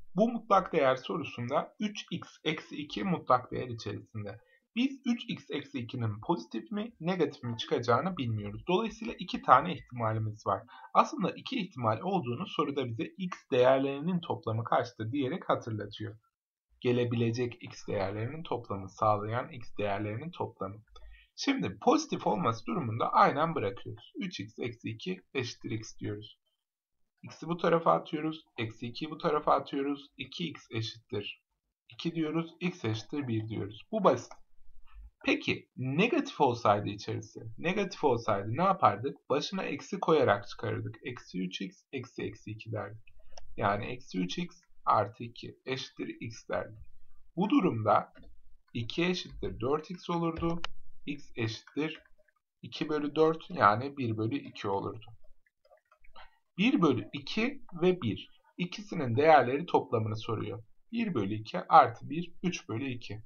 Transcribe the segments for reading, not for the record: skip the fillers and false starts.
Bu mutlak değer sorusunda 3x eksi 2 mutlak değer içerisinde. Biz 3x eksi 2'nin pozitif mi negatif mi çıkacağını bilmiyoruz. Dolayısıyla iki tane ihtimalimiz var. Aslında iki ihtimal olduğunu soruda bize x değerlerinin toplamı kaçtır diyerek hatırlatıyor. Gelebilecek x değerlerinin toplamı sağlayan x değerlerinin toplamı. Şimdi pozitif olması durumunda aynen bırakıyoruz. 3x eksi 2 eşittir x diyoruz. X'i bu tarafa atıyoruz. Eksi 2'yi bu tarafa atıyoruz. 2x eşittir 2 diyoruz. X eşittir 1 diyoruz. Bu basit. Peki negatif olsaydı içerisi, negatif olsaydı ne yapardık? Başına eksi koyarak çıkarırdık. Eksi 3x eksi 2 derdik. Yani eksi 3x artı 2 eşittir x derdik. Bu durumda 2 eşittir 4x olurdu. X eşittir 2 bölü 4 yani 1 bölü 2 olurdu. 1 bölü 2 ve 1. İkisinin değerleri toplamını soruyor. 1 bölü 2 artı 1, 3 bölü 2.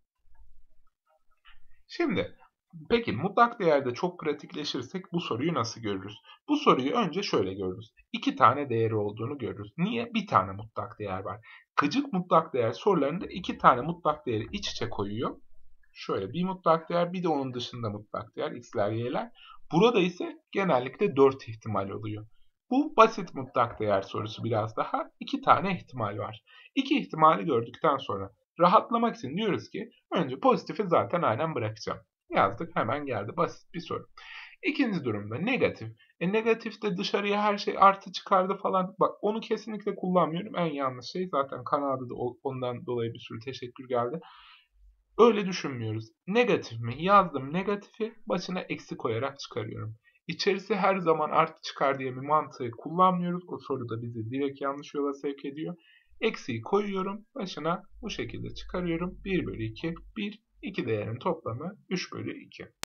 Şimdi peki mutlak değerde çok pratikleşirsek bu soruyu nasıl görürüz? Bu soruyu önce şöyle görürüz. 2 tane değeri olduğunu görürüz. Niye? Bir tane mutlak değer var. Gıcık mutlak değer sorularında 2 tane mutlak değeri iç içe koyuyor. Şöyle bir mutlak değer bir de onun dışında mutlak değer x'ler y'ler. Burada ise genellikle 4 ihtimal oluyor. Bu basit mutlak değer sorusu biraz daha. 2 tane ihtimal var. 2 ihtimali gördükten sonra rahatlamak için diyoruz ki önce pozitifi zaten aynen bırakacağım. Yazdık hemen geldi basit bir soru. İkinci durumda negatif. Negatifte dışarıya her şey artı çıkardı falan. Bak onu kesinlikle kullanmıyorum. En yanlış şey zaten Kanada'da da ondan dolayı bir sürü teşekkür geldi. Öyle düşünmüyoruz. Negatif mi? Yazdım negatifi başına eksi koyarak çıkarıyorum. İçerisi her zaman artı çıkar diye bir mantığı kullanmıyoruz. O soruda bizi direkt yanlış yola sevk ediyor. Eksiyi koyuyorum. Başına bu şekilde çıkarıyorum. 1 bölü 2, 1, 2 değerin toplamı 3 bölü 2.